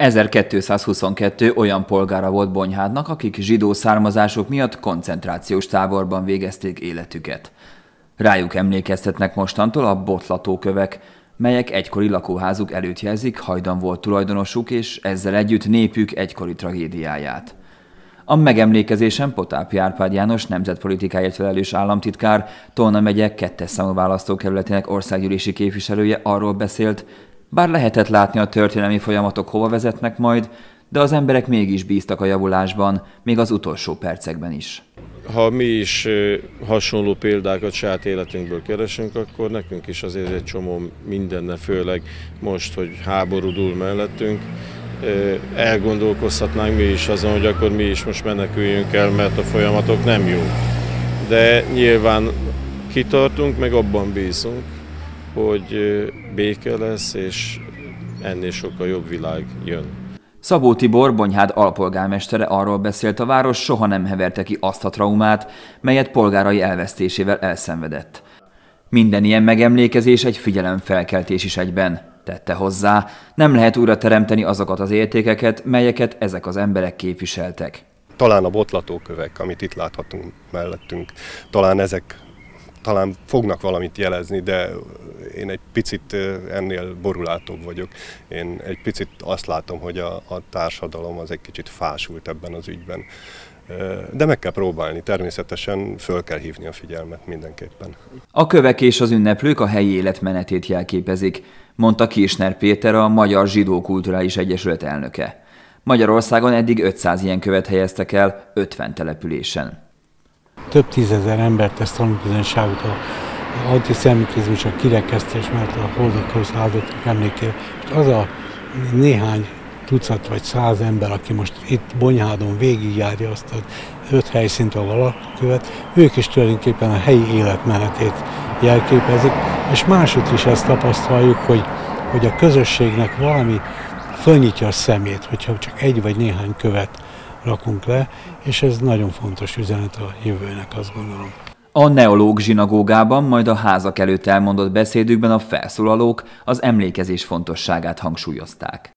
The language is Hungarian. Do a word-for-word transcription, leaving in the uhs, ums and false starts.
ezerkétszázhuszonkettő olyan polgára volt Bonyhádnak, akik zsidó származásuk miatt koncentrációs táborban végezték életüket. Rájuk emlékeztetnek mostantól a botlatókövek, melyek egykori lakóházuk előtt jelzik, hajdan volt tulajdonosuk, és ezzel együtt népük egykori tragédiáját. A megemlékezésen Potápi Árpád János nemzetpolitikáért felelős államtitkár, Tolna megye kettes számú választókerületének országgyűlési képviselője arról beszélt, bár lehetett látni a történelmi folyamatok hova vezetnek majd, de az emberek mégis bíztak a javulásban, még az utolsó percekben is. Ha mi is hasonló példákat saját életünkből keresünk, akkor nekünk is azért egy csomó mindenne, főleg most, hogy háború dúl mellettünk, elgondolkozhatnánk mi is azon, hogy akkor mi is most meneküljünk el, mert a folyamatok nem jók. De nyilván kitartunk, meg abban bízunk, hogy béke lesz, és ennél sokkal jobb világ jön. Szabó Tibor, Bonyhád alpolgármestere arról beszélt, a város soha nem heverte ki azt a traumát, melyet polgárai elvesztésével elszenvedett. Minden ilyen megemlékezés egy figyelemfelkeltés is egyben, tette hozzá, nem lehet újra teremteni azokat az értékeket, melyeket ezek az emberek képviseltek. Talán a botlatókövek, amit itt láthatunk mellettünk, talán ezek talán fognak valamit jelezni, de én egy picit ennél borulátóbb vagyok. Én egy picit azt látom, hogy a, a társadalom az egy kicsit fásult ebben az ügyben. De meg kell próbálni, természetesen föl kell hívni a figyelmet mindenképpen. A kövek és az ünneplők a helyi élet menetét jelképezik, mondta Kirchner Péter, a Magyar Zsidó Kulturális Egyesület elnöke. Magyarországon eddig ötszáz ilyen követ helyeztek el ötven településen. Több tízezer embert tesz tanúbizonyságot az antiszemitizmus, a kirekesztés, mert a holokauszt áldottak emlékére. Az a néhány tucat vagy száz ember, aki most itt Bonyhádon végigjárja azt az öt helyszínt, ahol lakókövet, ők is tulajdonképpen a helyi életmenetét jelképezik, és máshogy is ezt tapasztaljuk, hogy, hogy a közösségnek valami fölnyitja a szemét, hogyha csak egy vagy néhány követ rakunk le, és ez nagyon fontos üzenet a jövőnek, azt gondolom. A neológ zsinagógában, majd a házak előtt elmondott beszédükben a felszólalók az emlékezés fontosságát hangsúlyozták.